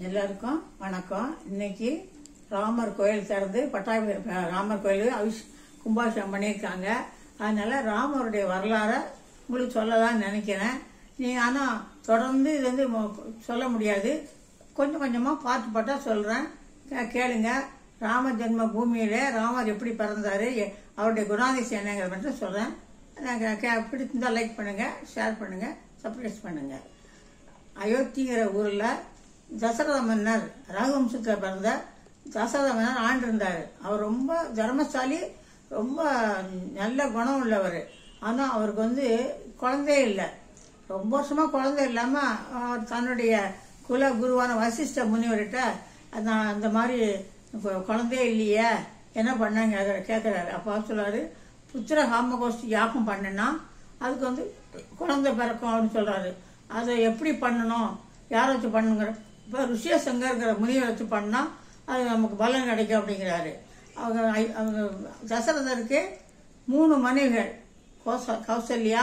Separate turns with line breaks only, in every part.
எல்லாருக்கும் வணக்கம். இன்னைக்கு ராமர் கோயில் திறந்து ராமர் கோயில் கும்பாபிஷேகம் பண்ணியிருக்காங்க. அதனால ராமருடைய வரலாறை உங்களுக்கு சொல்லலாம்னு நினைக்கிறேன். ஆனால் தொடர்ந்து இது வந்து சொல்ல முடியாது, கொஞ்சம் கொஞ்சமாக பார்த்து பார்த்தா சொல்கிறேன், கேளுங்க. ராம ஜென்ம பூமியில ராமர் எப்படி பிறந்தாரு, அவருடைய குணாதிசயம் என்னங்கிறத மட்டும் சொல்கிறேன். பிடிச்சிருந்தா லைக் பண்ணுங்க, ஷேர் பண்ணுங்க, சப்ஸ்கிரைப் பண்ணுங்க. அயோத்திங்கிற ஊரில் தசரத மன்னர் ரகுவம்சத்தில் பிறந்த தசரத மன்னர் ஆண்டிருந்தார். அவர் ரொம்ப தர்மசாலி, ரொம்ப நல்ல குணம் உள்ளவர். ஆனால் அவருக்கு வந்து குழந்தையே இல்லை. ரொம்ப வருஷமாக குழந்தை இல்லாமல் அவர் தன்னுடைய குல குருவான வசிஷ்ட முனிவர்கிட்ட அந்த மாதிரி குழந்தையே இல்லையே, என்ன பண்ணாங்க கேட்குறாரு. அப்போ சொல்கிறாரு, புத்திர காமகோஷ்டி யாகம் பண்ணுனா அதுக்கு வந்து குழந்தை பிறக்கும் அப்படின்னு சொல்கிறாரு. அதை எப்படி பண்ணணும், யாரை வச்சு பண்ணுங்கிற, இப்போ ருஷ்யசங்கர்ங்கிற முனிவை வச்சு பண்ணால் அது நமக்கு பலன் கிடைக்கும் அப்படிங்கிறாரு. அவங்க தசரதருக்கு 3 மனைவிகள், கௌசல்யா,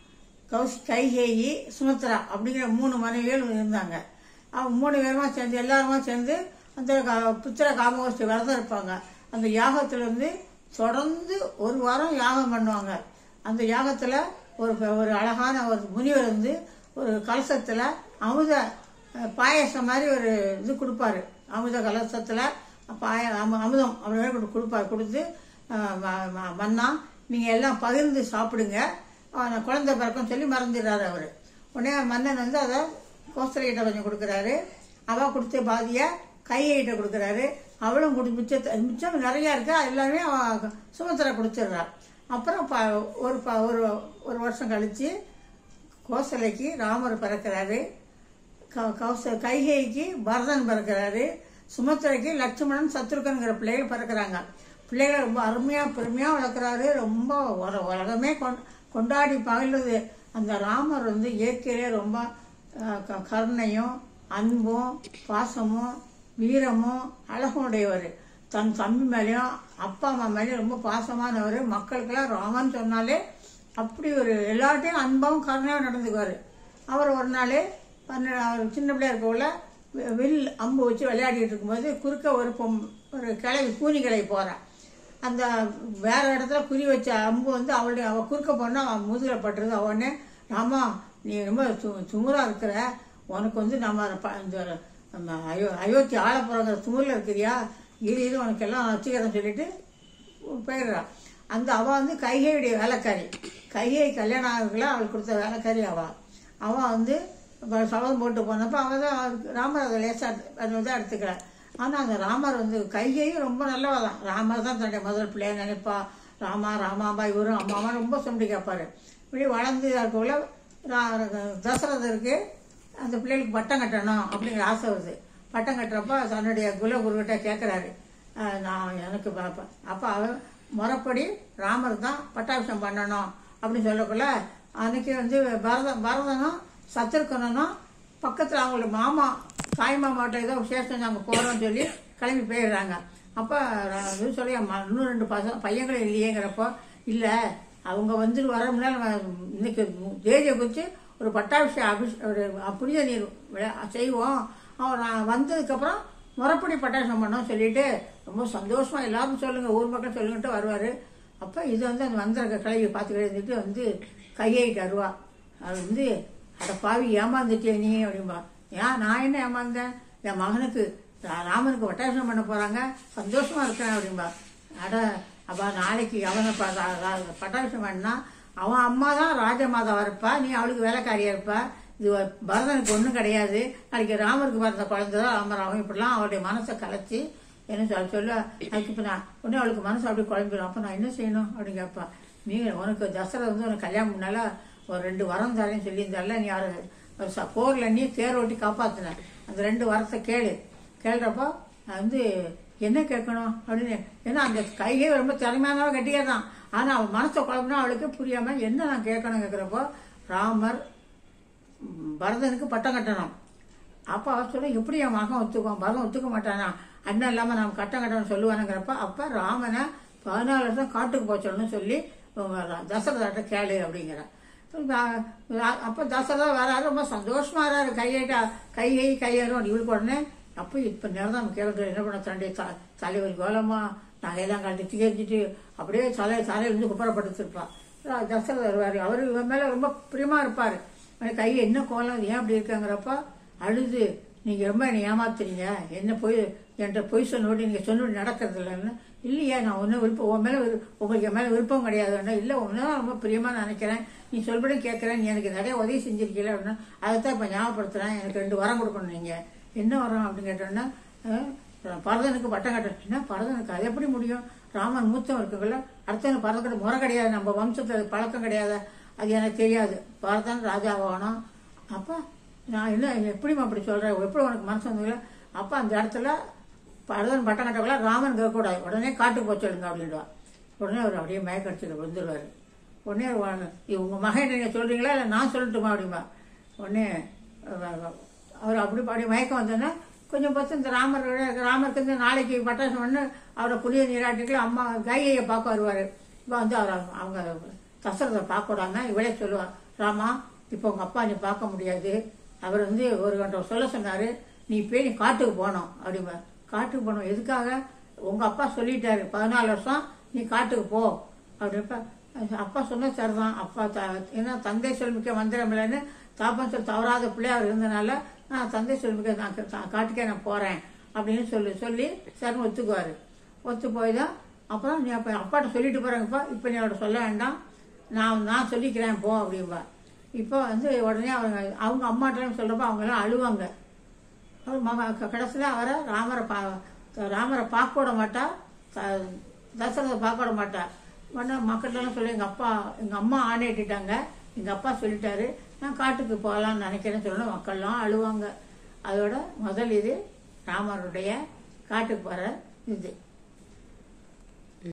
கைகேயி, சுமித்ரா அப்படிங்கிற 3 மனைவிகள் இருந்தாங்க. அவங்க 3 பேருமா சேர்ந்து எல்லாருமா சேர்ந்து அந்த புத்திர காமகோஷ்டி விரதம் இருப்பாங்க. அந்த யாகத்திலேருந்து தொடர்ந்து 1 வாரம் யாகம் பண்ணுவாங்க. அந்த யாகத்தில் ஒரு அழகான ஒரு முனிவர் வந்து ஒரு கலசத்தில் அமுத பாயசம் மாதிரி ஒரு இது கொடுப்பாரு. அமுத கலசத்தில் அமுதம் அப்படின்னு கொடுப்பாரு. கொடுத்து மன்னா நீங்கள் எல்லாம் பகிர்ந்து சாப்பிடுங்க, குழந்தை பிறக்கும் சொல்லி மறந்துடுறாரு அவர். உடனே மன்னன் வந்து அதை கோசலையிட்ட கொஞ்சம் கொடுக்குறாரு. அவள் கொடுத்த பாதியை கையிட்ட கொடுக்குறாரு. அவளும் மிச்சம் நிறையா இருக்கா, எல்லாருமே சுமத்திர கொடுத்துட்றா. அப்புறம் ஒரு வருஷம் கழிச்சு கோசலைக்கு ராமர் பிறக்கிறாரு, கைகேயிக்கு பரதன் பிறக்கிறாரு, சுமத்திரைக்கு லட்சுமணன் சத்ருகன்கிற பிள்ளைகள் பிறக்கிறாங்க. பிள்ளைகளை ரொம்ப அருமையாக பெருமையாக வளர்க்குறாரு. ரொம்ப உலகமே கொண்டாடி பகிர்ந்தது. அந்த ராமர் வந்து இயற்கையிலே ரொம்ப கருணையும் அன்பும் பாசமும் வீரமும் அழகும் உடையவர். தன் தம்பி மேலேயும் அப்பா அம்மா மேலேயும் ரொம்ப பாசமானவர். மக்களுக்கெல்லாம் ராமன் சொன்னாலே அப்படி ஒரு எல்லார்ட்டையும் அன்பாவும் கருணையாகவும் நடந்துக்குவார். அவர் ஒரு நாள் அவர் சின்ன பிள்ளையா இருக்கவுல வில் அம்பு வச்சு விளையாடிட்டு இருக்கும்போது குறுக்க ஒரு கிளவி கூனி கிளவி போகிறான். அந்த வேற இடத்துல குறி வச்ச அம்பு வந்து அவள் குறுக்க போனால் அவன் முதுகில் பட்டுருது. அவனே, ராமா நீ ரொம்ப சுமுறாக இருக்கிற, உனக்கு வந்து நம்ம அயோத்தி ஆளப்புறங்கிற சுமுறில் இருக்கிறியா, இது உனக்கு எல்லாம் வச்சுக்கிறேன்னு சொல்லிட்டு போயிடுறான். அவள் வந்து கைகையுடைய வேலைக்காரி. கைகை கல்யாணம் ஆகுதுல அவள் கொடுத்த வேலைக்காரி அவள் வந்து சபதம் போட்டு போனப்போ அவள் தான் ராமர் அதை லேசாக தான் எடுத்துக்கிறாள். ஆனால் அந்த ராமர் வந்து கைகையும் ரொம்ப நல்லவா தான். ராமர் தான் தன்னுடைய முதல் பிள்ளைய நினைப்பா. ராமாம்பா இவரும் அம்மாவா ரொம்ப சொல்லி கேட்பாரு. இப்படி வளர்ந்து இருக்கக்குள்ள தசரதருக்கு அந்த பிள்ளைகளுக்கு பட்டம் கட்டணும் அப்படிங்கிற ஆசை வருது. பட்டம் கட்டுறப்ப தன்னுடைய குலகுருக்கிட்ட கேட்குறாரு, நான் எனக்கு அப்போ அவன் முறைப்படி ராமர் தான் பட்டாபிஷேகம் பண்ணணும் அப்படின்னு சொல்லக்குள்ள அன்னைக்கு வந்து பரதனும் சத்ருகனும் பக்கத்தில் அவங்களோட மாமா தாய் மாமாட்ட ஏதோ விசேஷம் நாங்கள் போகிறோம்னு சொல்லி கிளம்பி போயிடுறாங்க. அப்போ சொல்லி இன்னும் 2 பையங்களும் இல்லையேங்கிறப்போ, இல்லை அவங்க வந்துட்டு வர முன்னாடி இன்னைக்கு தேதியை குறித்து ஒரு பட்டாபிஷேகம் ஒரு புனித நீர் செய்வோம், அவர் வந்ததுக்கப்புறம் முறைப்படி பட்டாபிஷேகம் பண்ணோம் சொல்லிட்டு ரொம்ப சந்தோஷமா எல்லாரும் சொல்லுங்க, ஊர் மக்கள் சொல்லுங்கட்டு வருவார். அப்போ இது வந்து அந்த வந்திருக்க கிளவி பார்த்துக்கிட்டே இருந்துட்டு வந்து கையிட்டு வருவா. அது வந்து, அட பாவி ஏமாந்துட்டே நீ அப்படின்பா. ஏன் நான் என்ன ஏமாந்தேன், என் மகனுக்கு ராமனுக்கு பட்டாபிஷேகம் பண்ண போறாங்க, சந்தோஷமா இருக்கேன் அப்படின்பா. அட அப்பா நாளைக்கு அவனை பட்டாபிஷேகம் பண்ணா அவன் அம்மா தான் ராஜமாதாவா இருப்பா, நீ அவளுக்கு வேலைக்காரியா இருப்பா. இது பரதனுக்கு ஒன்றும் கிடையாது, நாளைக்கு ராமருக்கு பிறந்த குழந்தை தான் ராமராகும். இப்படிலாம் அவருடைய மனசை கலைச்சி என்ன சொல்ல அதுக்கு இப்போ நான் உடனே அவளுக்கு மனசு அப்படி குழம்பிடும். அப்போ நான் என்ன செய்யணும் அப்படின்னு கேட்பா. நீ உனக்கு தசரதை வந்து உனக்கு கல்யாணம் முன்னால ஒரு 2 வரம் தரேன்னு சொல்லியிருந்தால, நீ போரில் நீ தேர் ஓட்டி காப்பாற்றின, அந்த 2 வரத்தை கேள்றப்போ நான் வந்து என்ன கேட்கணும் அப்படின்னு. ஏன்னா அந்த கையே ரொம்ப திறமையானவ கட்டியே தான். ஆனால் அவள் மனசை குழம்புனா அவளுக்கு புரியாமல் என்ன நான் கேட்கணும் கேட்குறப்போ, ராமர் பரதனுக்கு பட்டம் கட்டணும். அப்போ அவள் சொல்ல, எப்படி என் மகன் ஒத்துக்குவான், பரதன் ஒத்துக்க மாட்டானா, அண்ணன் இல்லாமல் நம்ம கட்டம் கட்டணும்னு சொல்லுவானுங்கிறப்ப, அப்போ ராமனை 14 வருஷம் காட்டுக்கு போச்சோன்னு சொல்லி தசரதாட்ட கேளு அப்படிங்கிற. அப்போ தசரதா வராரு, ரொம்ப சந்தோஷமா வராரு. கையேறும் இவளுக்கு உடனே அப்போ இப்போ நேரம் தான் கேட்கறது என்ன பண்ண தன்னுடைய தலைவர் கோலமா நகையெல்லாம் கழட்டி திகரிச்சிட்டு அப்படியே தலையிலிருந்து குப்பரப்படுத்திருப்பான். தசரதர் வருவார். அவர் இவன் மேலே ரொம்ப பிரியமாக இருப்பார். கையை என்ன கோலம் ஏன் அப்படி இருக்காங்கிறப்ப அழுது நீங்கள் ரொம்ப என்னை ஏமாத்துறீங்க, என்ன என்கிட்ட பொய் சொன்னோடி நீங்கள் சொன்னோடி நடக்கிறது இல்லைன்னு. இல்லையா நான் ஒன்றும் விருப்பம் உன் மேலே உங்களுக்கு என் மேலே விருப்பம் கிடையாதுன்னா. இல்லை ஒன்று தான் ரொம்ப பிரியமாக நினைக்கிறேன், நீ சொல்படி கேட்குறேன், நீ எனக்கு நிறைய உதவி செஞ்சிருக்கீங்களே அப்படின்னா. அதைத்தான் இப்போ ஞாபகப்படுத்துகிறேன், எனக்கு 2 வரம் கொடுக்கணும். நீங்கள் என்ன வரம் அப்படின்னு கேட்டோன்னா, பரதனுக்கு பட்டம் கட்டணும். என்ன பரதனுக்கு அது எப்படி முடியும்? ராமன் மூத்தம் இருக்குங்கள, அடுத்தவங்க பரதம் கட்ட முறை கிடையாது, நம்ம வம்சத்தில் அது பழக்கம் கிடையாது, அது எனக்கு தெரியாது. பரதன் ராஜாவாகணும். அப்போ நான் என்ன எப்படிமா அப்படி சொல்கிறேன், எப்படி உனக்கு மனசு வந்ததில்ல? அப்போ அந்த இடத்துல பரதன் பட்டம் கட்டக்குள்ள ராமன் கேட்கக்கூடாது, உடனே காட்டுக்கு போய் சொல்லுங்க அப்படின்வா. உடனே அவர் அப்படியே மயக்கடிச்சுட்டு வந்துடுவார். உடனே உங்கள் மகன் நீங்கள் சொல்கிறீங்களா இல்லை நான் சொல்லட்டுமா அப்படிமா. உடனே அவர் அப்படியே மயக்கம் வந்தோன்னா கொஞ்சம் பார்த்து இந்த ராமருக்கு வந்து நாளைக்கு பட்டாசம் பண்ணு அவரை புனித நீராட்டிக்கல அம்மா கையை பார்க்க வருவார். இப்போ வந்து அவங்க தசரதை பார்க்கக்கூடாதுன்னா இவளே சொல்லுவார், ராமா இப்போ உங்கள் அப்பா நீ பார்க்க முடியாது, அவர் வந்து ஒரு கண்ட சொல்ல சொன்னார், நீ போய் நீ காட்டுக்கு போனோம் அப்படிமா. காட்டுக்கு போனோம் எதுக்காக? உங்கள் அப்பா சொல்லிட்டாரு 14 வருஷம் நீ காட்டுக்கு போ அப்படிப்ப. அப்பா சொன்ன சரிதான், அப்பா ஏன்னா தந்தை சொல்மிக்க மந்திரம் இல்லைன்னு தாப்பன் சொல் தவறாத பிள்ளை அவர் இருந்தனால நான் தந்தை சொல்மிக்க நான் காட்டுக்கே நான் போகிறேன் அப்படின்னு சொல்லி சரின்னு ஒத்துக்குவார். ஒத்து போய் தான் அப்புறம் நீ அப்போ அப்பாட்ட சொல்லிட்டு போகிறாங்கப்பா, இப்போ நீ அவட சொல்ல வேண்டாம், நான் சொல்லிக்கிறேன் போ அப்படின்பா. இப்போ வந்து உடனே அவங்க அம்மாட்டெல்லாம் சொல்கிறப்ப அவங்கெல்லாம் அழுவாங்க. கடைசியில் அவரை ராமரை பார்க்க விட மாட்டா, தசரதை பார்க்க விட மாட்டா. உடனே மக்கள்லாம் சொல்லி எங்கள் அம்மா ஆணையிட்டாங்க, எங்கள் அப்பா சொல்லிட்டாரு, நான் காட்டுக்கு போகலான்னு நினைக்கிறேன்னு சொல்லணும். மக்கள்லாம் அழுவாங்க. அதோட முதல் இது ராமருடைய காட்டுக்கு போகிற இது.